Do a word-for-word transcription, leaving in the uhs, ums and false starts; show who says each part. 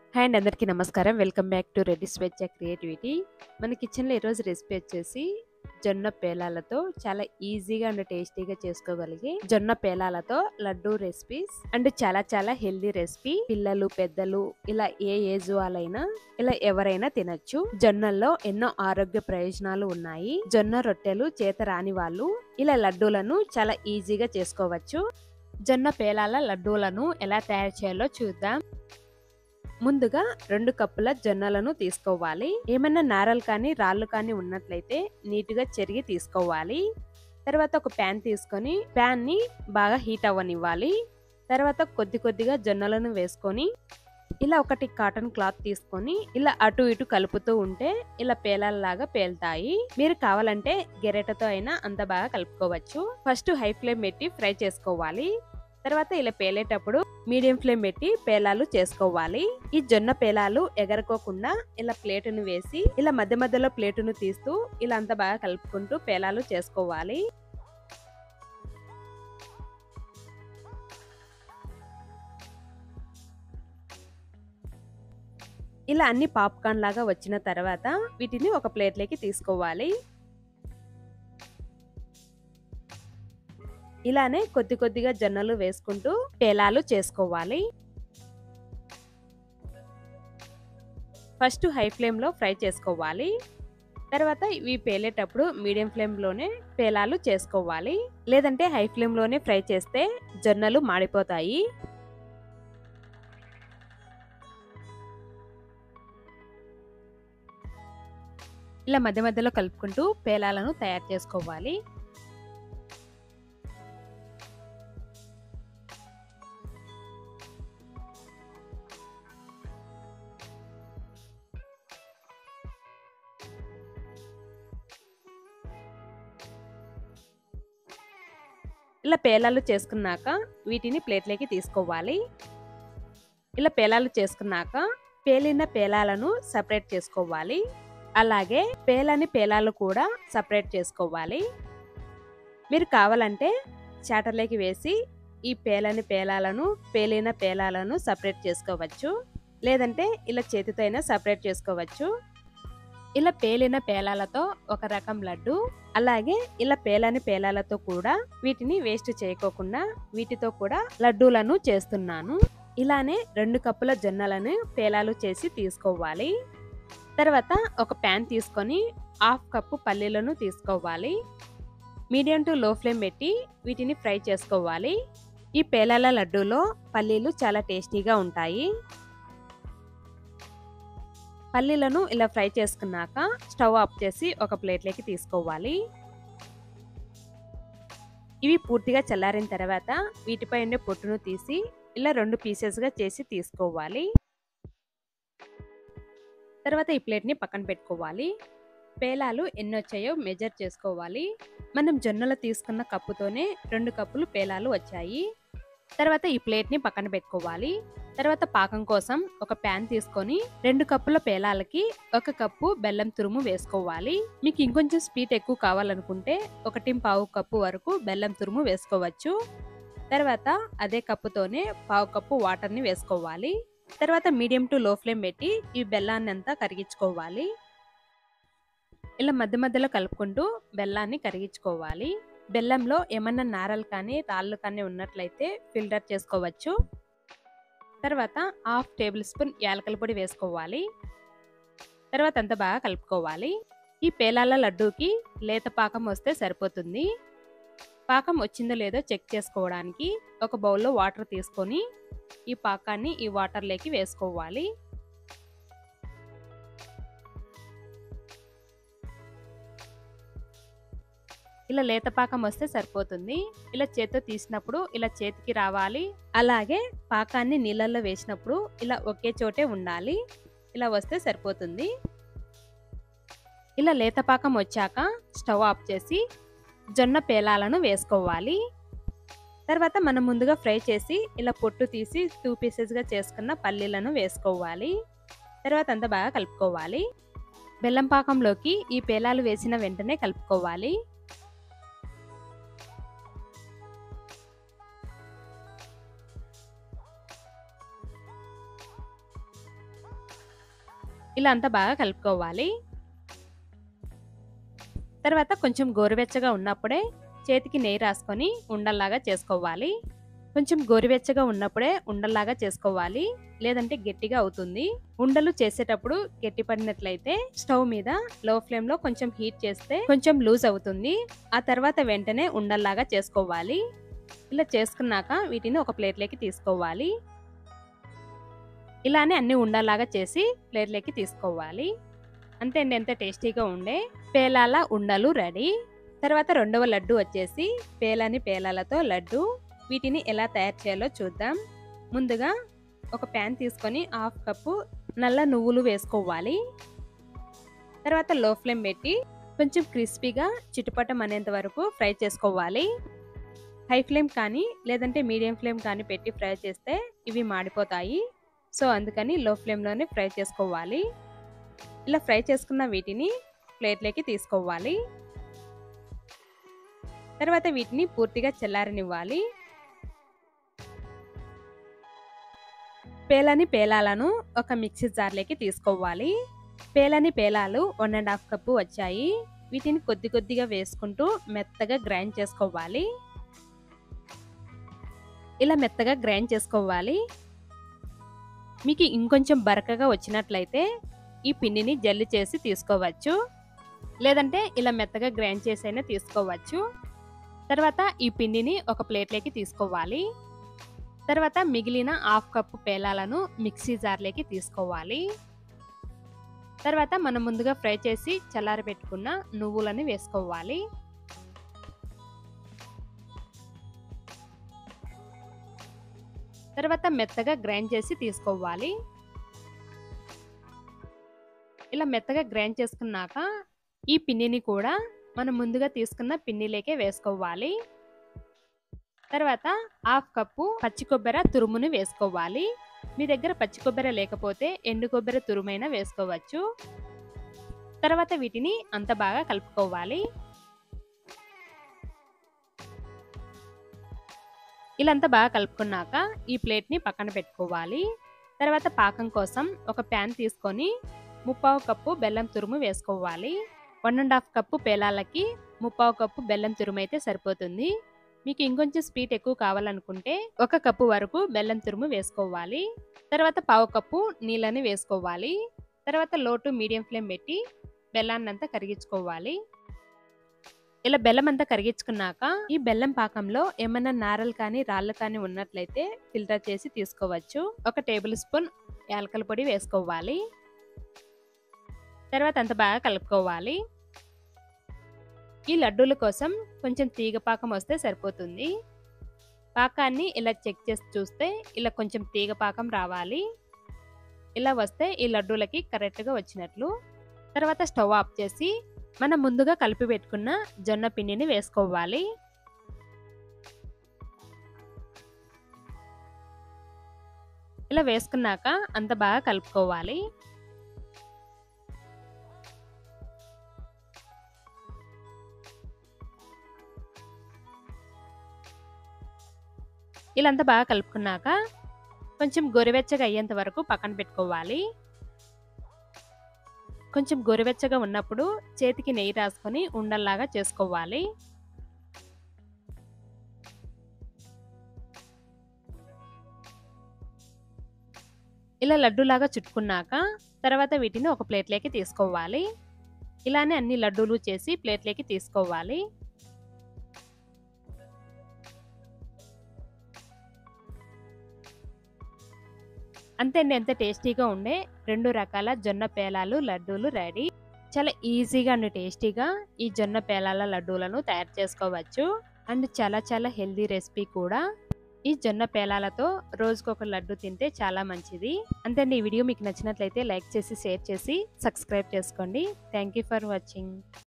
Speaker 1: Hi అండి, అందరికీ నమస్కారం. వెల్కమ్ బ్యాక్ టు రెడ్డి స్వేచ్ఛ క్రియేటివిటీ. మన కిచెన్లో ఈరోజు రెసిపీ వచ్చేసి జొన్న పేలాలతో చాలా ఈజీగా అండ్ టేస్టీగా చేసుకోగలిగే జొన్న పేలాలతో లడ్డూ రెసిపీస్ అండ్ చాలా చాలా హెల్దీ రెసిపీ. పిల్లలు పెద్దలు ఇలా ఏ ఏజ్ వాళ్ళైనా ఇలా ఎవరైనా తినొచ్చు. జొన్నల్లో ఎన్నో ఆరోగ్య ప్రయోజనాలు ఉన్నాయి. జొన్న రొట్టెలు చేత రాని వాళ్ళు ఇలా లడ్డూలను చాలా ఈజీగా చేసుకోవచ్చు. జొన్న పేలాల లడ్డూలను ఎలా తయారు చేయాలో చూద్దాం. ముందుగా రెండు కప్పుల జొన్నలను తీసుకోవాలి. ఏమైనా నారలు కానీ రాళ్ళు కానీ ఉన్నట్లయితే నీట్గా చెరిగి తీసుకోవాలి. తర్వాత ఒక ప్యాన్ తీసుకొని ప్యాన్ ని బాగా హీట్ అవ్వనివ్వాలి. తర్వాత కొద్ది కొద్దిగా జొన్నలను వేసుకొని ఇలా ఒకటి కాటన్ క్లాత్ తీసుకొని ఇలా అటు ఇటు కలుపుతూ ఉంటే ఇలా పేలాల్లాగా పేలుతాయి. మీరు కావాలంటే గెరెటతో అయినా అంత బాగా కలుపుకోవచ్చు. ఫస్ట్ హై ఫ్లేమ్ పెట్టి ఫ్రై చేసుకోవాలి. తర్వాత ఇలా పేలేటప్పుడు మీడియం ఫ్లేమ్ పెట్టి పేలాలు చేసుకోవాలి. ఈ జొన్న పేలాలు ఎగరకోకుండా ఇలా ప్లేటును వేసి ఇలా మధ్య మధ్యలో ప్లేటును తీస్తూ ఇలా అంతా బాగా కలుపుకుంటూ పేలాలు చేసుకోవాలి. ఇలా అన్ని పాప్కార్న్ లాగా వచ్చిన తర్వాత వీటిని ఒక ప్లేట్లోకి తీసుకోవాలి. ఇలానే కొద్ది కొద్దిగా జొన్నలు వేసుకుంటూ పేలాలు చేసుకోవాలి. ఫస్ట్ హై ఫ్లేమ్ లో ఫ్రై చేసుకోవాలి. తర్వాత ఇవి పేలేటప్పుడు మీడియం ఫ్లేమ్ లోనే పేలాలు చేసుకోవాలి. లేదంటే హై ఫ్లేమ్ లోనే ఫ్రై చేస్తే జొన్నలు మాడిపోతాయి. ఇలా మధ్య మధ్యలో కలుపుకుంటూ పేలాలను తయారు చేసుకోవాలి. ఇలా పేలాలు చేసుకున్నాక వీటిని ప్లేట్లోకి తీసుకోవాలి. ఇలా పేలాలు చేసుకున్నాక పేలిన పేలాలను సపరేట్ చేసుకోవాలి. అలాగే పేలని పేలాలు కూడా సపరేట్ చేసుకోవాలి. మీరు కావాలంటే చాటర్లోకి వేసి ఈ పేలని పేలాలను పేలిన పేలాలను సపరేట్ చేసుకోవచ్చు. లేదంటే ఇలా చేతితో అయినా సపరేట్ చేసుకోవచ్చు. ఇలా పేలిన పేలాలతో ఒక రకం లడ్డు, అలాగే ఇలా పేలని పేలాలతో కూడా వీటిని వేస్ట్ చేయకోకుండా వీటితో కూడా లడ్డూలను చేస్తున్నాను. ఇలానే రెండు కప్పుల జొన్నలను పేలాలు చేసి తీసుకోవాలి. తర్వాత ఒక ప్యాన్ తీసుకొని హాఫ్ కప్పు పల్లీలను తీసుకోవాలి. మీడియం టు లో ఫ్లేమ్ పెట్టి వీటిని ఫ్రై చేసుకోవాలి. ఈ పేలాల లడ్డూలో పల్లీలు చాలా టేస్టీగా ఉంటాయి. పల్లీలను ఇలా ఫ్రై చేసుకున్నాక స్టవ్ ఆఫ్ చేసి ఒక ప్లేట్లోకి తీసుకోవాలి. ఇవి పూర్తిగా చల్లారిన తర్వాత వీటిపై ఉండే పొట్టును తీసి ఇలా రెండు పీసెస్గా చేసి తీసుకోవాలి. తర్వాత ఈ ప్లేట్ని పక్కన పెట్టుకోవాలి. పేలాలు ఎన్ని వచ్చాయో మెజర్ చేసుకోవాలి. మనం జొన్నలు తీసుకున్న కప్పుతోనే రెండు కప్పులు పేలాలు వచ్చాయి. తర్వాత ఈ ప్లేట్ని పక్కన పెట్టుకోవాలి. తర్వాత పాకం కోసం ఒక ప్యాన్ తీసుకొని రెండు కప్పుల పేలాలకి ఒక కప్పు బెల్లం తురుము వేసుకోవాలి. మీకు ఇంకొంచెం స్వీట్ ఎక్కువ కావాలనుకుంటే ఒకటి పావు కప్పు వరకు బెల్లం తురుము వేసుకోవచ్చు. తర్వాత అదే కప్పుతోనే పావు కప్పు వాటర్ని వేసుకోవాలి. తర్వాత మీడియం టు లో ఫ్లేమ్ పెట్టి ఈ బెల్లాన్ని అంతా కరిగించుకోవాలి. ఇలా మధ్య మధ్యలో కలుపుకుంటూ బెల్లాన్ని కరిగించుకోవాలి. బెల్లంలో ఏమన్నా నారలు కానీ రాళ్ళు కానీ ఉన్నట్లయితే ఫిల్టర్ చేసుకోవచ్చు. తర్వాత హాఫ్ టేబుల్ స్పూన్ యాలకుల పొడి వేసుకోవాలి. తర్వాత అంతా బాగా కలుపుకోవాలి. ఈ పేలాల లడ్డూకి లేత పాకం వస్తే సరిపోతుంది. పాకం వచ్చిందో లేదో చెక్ చేసుకోవడానికి ఒక బౌల్లో వాటర్ తీసుకొని ఈ పాకాన్ని ఈ వాటర్లోకి వేసుకోవాలి. ఇలా లేత పాకం వస్తే సరిపోతుంది. ఇలా చేత్తో తీసినప్పుడు ఇలా చేతికి రావాలి. అలాగే పాకాన్ని నీళ్ళల్లో వేసినప్పుడు ఇలా ఒకే చోటే ఉండాలి. ఇలా వస్తే సరిపోతుంది. ఇలా లేత పాకం వచ్చాక స్టవ్ ఆఫ్ చేసి జొన్న పేలాలను వేసుకోవాలి. తర్వాత మనం ముందుగా ఫ్రై చేసి ఇలా పొట్టు తీసి టూ పీసెస్గా చేసుకున్న పల్లీలను వేసుకోవాలి. తర్వాత అంతా బాగా కలుపుకోవాలి. బెల్లం పాకంలోకి ఈ పేలాలు వేసిన వెంటనే కలుపుకోవాలి. ఇలా అంతా బాగా కలుపుకోవాలి. తర్వాత కొంచెం గోరువెచ్చగా ఉన్నప్పుడే చేతికి నెయ్యి రాసుకొని ఉండల్లాగా చేసుకోవాలి. కొంచెం గోరువెచ్చగా ఉన్నప్పుడే ఉండల్లాగా చేసుకోవాలి, లేదంటే గట్టిగా అవుతుంది. ఉండలు చేసేటప్పుడు గట్టి పడినట్లయితే స్టవ్ మీద లో ఫ్లేమ్ లో కొంచెం హీట్ చేస్తే కొంచెం లూజ్ అవుతుంది. ఆ తర్వాత వెంటనే ఉండల్లాగా చేసుకోవాలి. ఇలా చేసుకున్నాక వీటిని ఒక ప్లేట్లోకి తీసుకోవాలి. ఇలానే అన్ని ఉండల్లాగా చేసి ప్లేట్లోకి తీసుకోవాలి. అంతే అండి, ఎంత టేస్టీగా ఉండే పేలాల ఉండలు రెడీ. తర్వాత రెండవ లడ్డు వచ్చేసి పేలాని పేలాలతో లడ్డు. వీటిని ఎలా తయారు చేయాలో చూద్దాం. ముందుగా ఒక ప్యాన్ తీసుకొని హాఫ్ కప్పు నల్ల నువ్వులు వేసుకోవాలి. తర్వాత లో ఫ్లేమ్ పెట్టి కొంచెం క్రిస్పీగా చిటుపటం అనేంత వరకు ఫ్రై చేసుకోవాలి. హై ఫ్లేమ్ కానీ లేదంటే మీడియం ఫ్లేమ్ కానీ పెట్టి ఫ్రై చేస్తే ఇవి మాడిపోతాయి. సో అందుకని లో ఫ్లేమ్లోనే ఫ్రై చేసుకోవాలి. ఇలా ఫ్రై చేసుకున్న వీటిని ప్లేట్లోకి తీసుకోవాలి. తర్వాత వీటిని పూర్తిగా చల్లారనివ్వాలి. పేలాని పేలాలను ఒక మిక్సీ జార్లోకి తీసుకోవాలి. పేలాని పేలాలు వన్ అండ్ హాఫ్ కప్పు వచ్చాయి. వీటిని కొద్ది కొద్దిగా వేసుకుంటూ మెత్తగా గ్రైండ్ చేసుకోవాలి. ఇలా మెత్తగా గ్రైండ్ చేసుకోవాలి. మీకు ఇంకొంచెం బరకగా వచ్చినట్లయితే ఈ పిండిని జల్లి చేసి తీసుకోవచ్చు, లేదంటే ఇలా మెత్తగా గ్రైండ్ చేసైనా తీసుకోవచ్చు. తర్వాత ఈ పిండిని ఒక ప్లేట్లోకి తీసుకోవాలి. తర్వాత మిగిలిన హాఫ్ కప్పు పేలాలను మిక్సీ జార్లోకి తీసుకోవాలి. తర్వాత మనం ముందుగా ఫ్రై చేసి చల్లారి పెట్టుకున్న నువ్వులని వేసుకోవాలి. తర్వాత మెత్తగా గ్రైండ్ చేసి తీసుకోవాలి. ఇలా మెత్తగా గ్రైండ్ చేసుకున్నాక ఈ పిండిని కూడా మనం ముందుగా తీసుకున్న పిండిలోకే వేసుకోవాలి. తర్వాత హాఫ్ కప్పు పచ్చి కొబ్బరి తురుముని వేసుకోవాలి. మీ దగ్గర పచ్చి కొబ్బరి లేకపోతే ఎండు కొబ్బరి తురుమైనా వేసుకోవచ్చు. తర్వాత వీటిని అంత బాగా కలుపుకోవాలి. ఇలా అంతా బాగా కలుపుకున్నాక ఈ ప్లేట్ని పక్కన పెట్టుకోవాలి. తర్వాత పాకం కోసం ఒక ప్యాన్ తీసుకొని ముప్పావు కప్పు బెల్లం తురుము వేసుకోవాలి. వన్ అండ్ హాఫ్ కప్పు పేలాలకి ముప్పావు కప్పు బెల్లం తురుము అయితే సరిపోతుంది. మీకు ఇంకొంచెం స్వీట్ ఎక్కువ కావాలనుకుంటే ఒక కప్పు వరకు బెల్లం తురుము వేసుకోవాలి. తర్వాత పావు కప్పు నీళ్ళని వేసుకోవాలి. తర్వాత లో టు మీడియం ఫ్లేమ్ పెట్టి బెల్లాన్ని అంతా కరిగించుకోవాలి. ఇలా బెల్లం అంతా కరిగించుకున్నాక ఈ బెల్లం పాకంలో ఏమైనా నారలు కానీ రాళ్ళు కానీ ఉన్నట్లయితే ఫిల్టర్ చేసి తీసుకోవచ్చు. ఒక టేబుల్ స్పూన్ యాలకల పొడి వేసుకోవాలి. తర్వాత అంత బాగా కలుపుకోవాలి. ఈ లడ్డూల కోసం కొంచెం తీగ పాకం వస్తే సరిపోతుంది. పాకాన్ని ఇలా చెక్ చేసి చూస్తే ఇలా కొంచెం తీగ పాకం రావాలి. ఇలా వస్తే ఈ లడ్డూలకి కరెక్ట్గా వచ్చినట్లు. తర్వాత స్టవ్ ఆఫ్ చేసి మనం ముందుగా కలిపి పెట్టుకున్న జొన్న పిండిని వేసుకోవాలి. ఇలా వేసుకున్నాక అంత బాగా కలుపుకోవాలి. ఇలా అంతా బాగా కలుపుకున్నాక కొంచెం గోరువెచ్చగా అయ్యేంత వరకు పక్కన పెట్టుకోవాలి. కొంచెం గోరువెచ్చగా ఉన్నప్పుడు చేతికి నెయ్యి రాసుకొని ఉండల్లాగా చేసుకోవాలి. ఇలా లడ్డూలాగా చుట్టుకున్నాక తర్వాత వీటిని ఒక ప్లేట్లోకి తీసుకోవాలి. ఇలానే అన్ని లడ్డూలు చేసి ప్లేట్లోకి తీసుకోవాలి. అంతే అండి, ఎంత టేస్టీగా ఉండే రెండు రకాల జొన్న పేలాలు లడ్డూలు రెడీ. చాలా ఈజీగా అండ్ టేస్టీగా ఈ జొన్న పేలాల లడ్డూలను తయారు చేసుకోవచ్చు. అండ్ చాలా చాలా హెల్దీ రెసిపీ కూడా. ఈ జొన్న పేలాలతో రోజుకొక లడ్డు తింటే చాలా మంచిది. అంతే అండి, ఈ వీడియో మీకు నచ్చినట్లయితే లైక్ చేసి షేర్ చేసి సబ్స్క్రైబ్ చేసుకోండి. Thank you for watching.